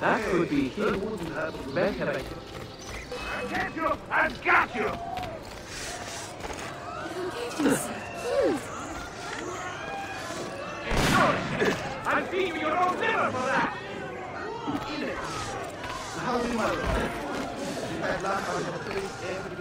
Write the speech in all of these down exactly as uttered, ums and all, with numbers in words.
That could be he wouldn't have better. I get you! I've got you! I'm feeding your own liver for that! How do you matter? You had luck on your face every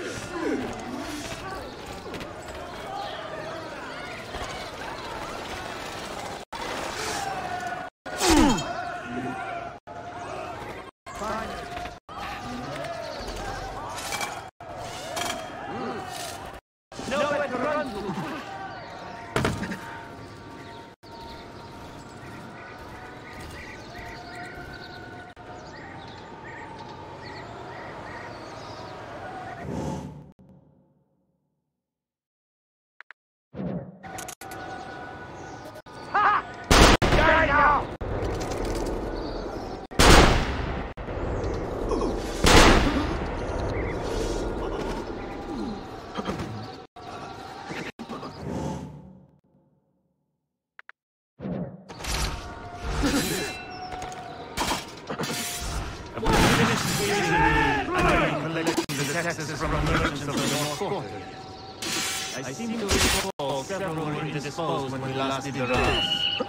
from the merchants of the North Quarter. I seem to recall several were indisposed when we last did the rounds.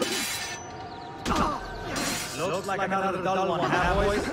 Looks like another dull one, huh, boys?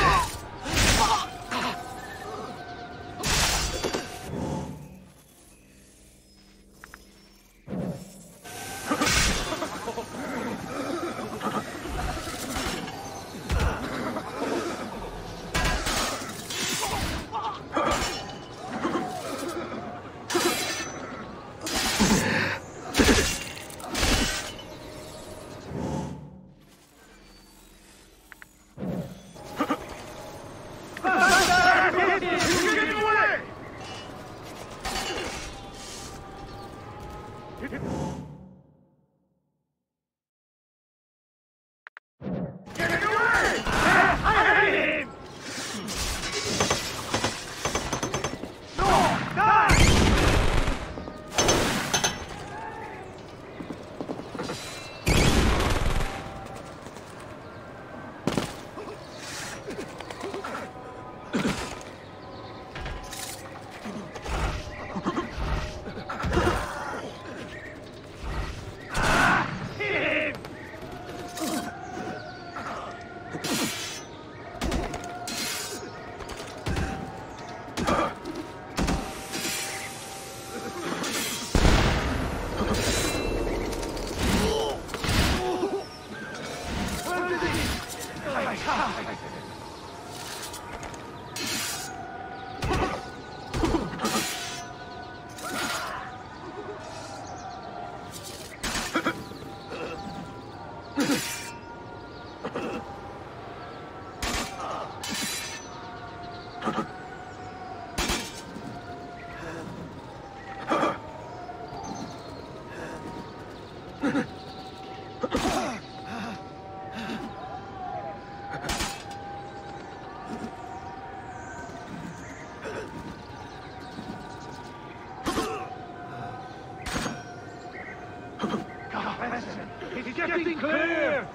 It's getting clear!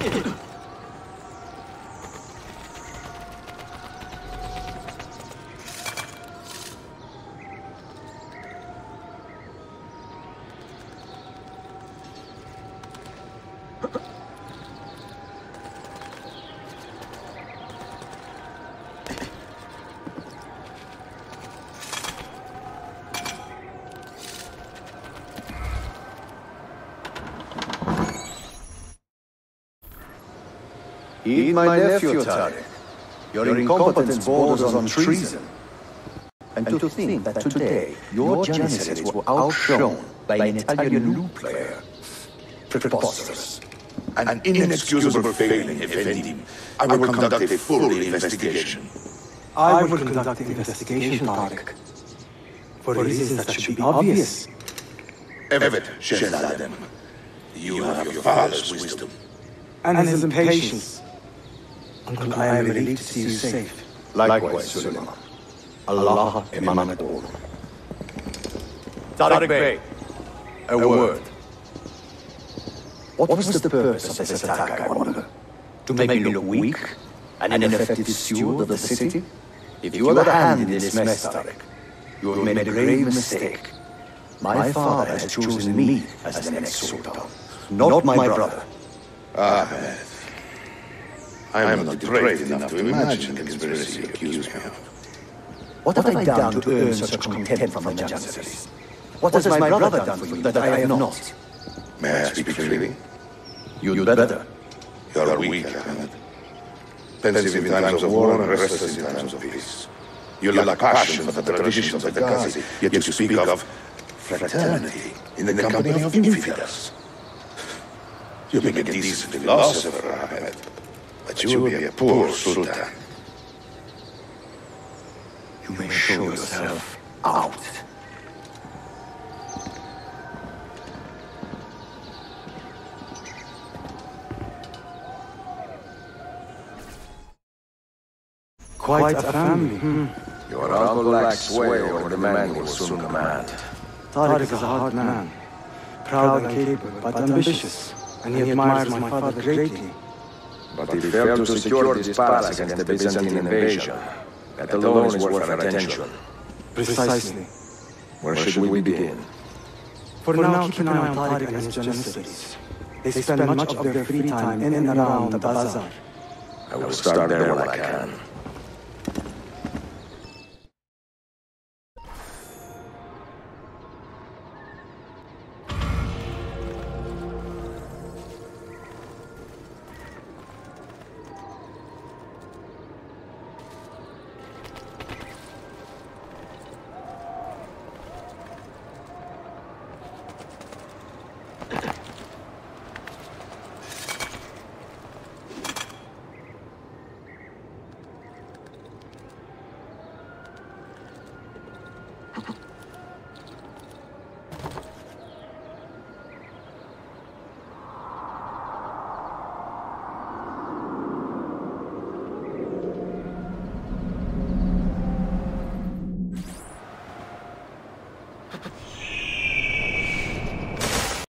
Heed my nephew, Tarek. Your incompetence borders on treason. And to think that today your Janissaries were outshone by an Italian lute player. Preposterous. An inexcusable failing, Effendi. I will conduct a full investigation. I will conduct the investigation, Tarek. For reasons that should be obvious. Evet, Sheladem. You have your father's wisdom. And his impatience. Uncle, I am relieved to see you safe. Likewise, Suleiman. Allah eman all. Tarek Bey, a word. What was the purpose of this attack, I wonder? To make me look weak? An ineffective steward of the city? If you are the hand in this mess, Tarek, you have made a grave mistake. My father has chosen me as the next sultan, not my brother. Ahmed. I am not depraved enough to imagine the conspiracy you accuse me of. What have I done to earn such contempt from the Janissaries? What has my brother done for you that I have not? May I speak freely? You'd better. You are weak, Ahmed. Pensive in times of war and restless in times of peace. You lack passion for the traditions of the Ghazi, yet you speak of fraternity in the company of infidels. You make a decent philosopher, Ahmed, but you will be a poor sultan. You may show yourself out. Quite a family. Hmm. Your uncle lacks sway over the man you will soon command. Tarek is a hard man. Proud and capable, but ambitious. And he admires my father greatly. But he failed to secure this palace against the Byzantine invasion. That alone is worth our attention. Precisely. Where should we begin? For now, keep an eye on Tarek and his Janissaries. They spend much of their free time in and around the bazaar. I will start there when I can.